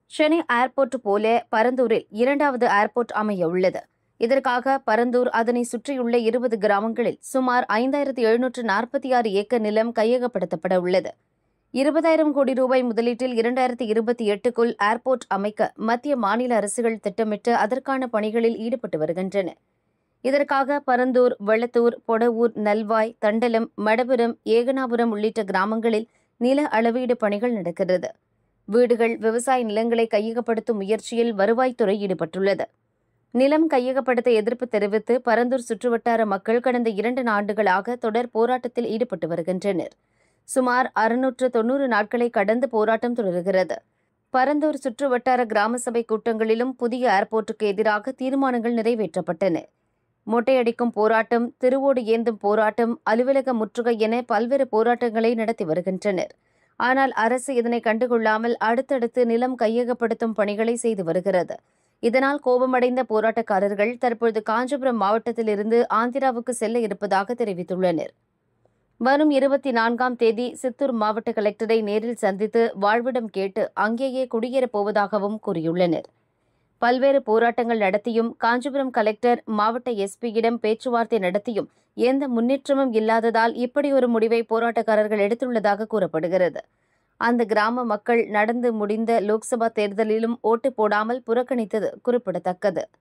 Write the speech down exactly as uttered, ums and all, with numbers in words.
Chennai airport போல பரந்தூரில் இரண்டாவது airport அமைய உள்ளது. இதற்காக பரந்தூர் அதனை சுற்றியுள்ள இருபது கிராமங்களில் சுமார் ஐந்தாயிரத்து எழுநூற்று நாற்பத்தி ஆறு ஏக்கர் நிலம் கையகப்படுத்தப்பட உள்ளது. இருபதாயிரம் கோடி ரூபாய் முதலீட்டில் இரண்டாயிரத்து இருபத்தி எட்டுக்குள் ஏர்போர்ட் அமைக்க மத்திய மாநில அரசுகள் திட்டமிட்டு அதற்கான பணிகளில் ஈடுபட்டு வருகின்றன. இதற்காக பரந்தூர், வெள்ளத்தூர், பொடவூர், நல்வாய், தண்டலம், மடபுரம், ஏகனாபுரம் உள்ளிட்ட கிராமங்களில் நில அளவீடு பணிகள் நடக்கிறது. வீடுகள், விவசாய நிலங்களை கையகப்படுத்தும் முயற்சியில் வருவாய்த்துறை ஈடுபட்டுள்ளது. நிலம் கையகப்படுத்த எதிர்ப்பு தெரிவித்து பரந்தூர் சுற்றுவட்டார மக்கள் கடந்த இரண்டு ஆண்டுகளாக தொடர் போராட்டத்தில் ஈடுபட்டு வருகின்றனர். சுமார் அறுநூற்று தொன்னூறு நாட்களை கடந்து போராட்டம் தொடர்கிறது. பரந்தூர் சுற்றுவட்டார கிராம சபை கூட்டங்களிலும் புதிய ஏர்போர்ட்டுக்கு எதிராக தீர்மானங்கள் நிறைவேற்றப்பட்டன. மொட்டையடிக்கும் போராட்டம், திருவோடு ஏந்தும் போராட்டம், அலுவலக முற்றுகை என பல்வேறு போராட்டங்களை நடத்தி வருகின்றனர். ஆனால் அரசு இதனை கண்டுகொள்ளாமல் அடுத்தடுத்து நிலம் கையகப்படுத்தும் பணிகளை செய்து வருகிறது. இதனால் கோபமடைந்த போராட்டக்காரர்கள் தற்பொழுது காஞ்சிபுரம் மாவட்டத்திலிருந்து ஆந்திராவுக்கு செல்ல இருப்பதாக தெரிவித்துள்ளனர். வரும் இருபத்தி நான்காம் தேதி சித்தூர் மாவட்ட கலெக்டரை நேரில் சந்தித்து வாழ்விடம் கேட்டு அங்கேயே குடியேறப் போவதாகவும் கூறியுள்ளனர். பல்வேறு போராட்டங்கள் நடத்தியும் காஞ்சிபுரம் கலெக்டர் மாவட்ட எஸ்பியிடம் பேச்சுவார்த்தை நடத்தியும் எந்த முன்னேற்றமும் இல்லாததால் இப்படி ஒரு முடிவை போராட்டக்காரர்கள் எடுத்துள்ளதாக கூறப்படுகிறது. அந்த கிராம மக்கள் நடந்து முடிந்த லோக்சபா தேர்தலிலும் ஓட்டு போடாமல் புறக்கணித்தது குறிப்பிடத்தக்கது.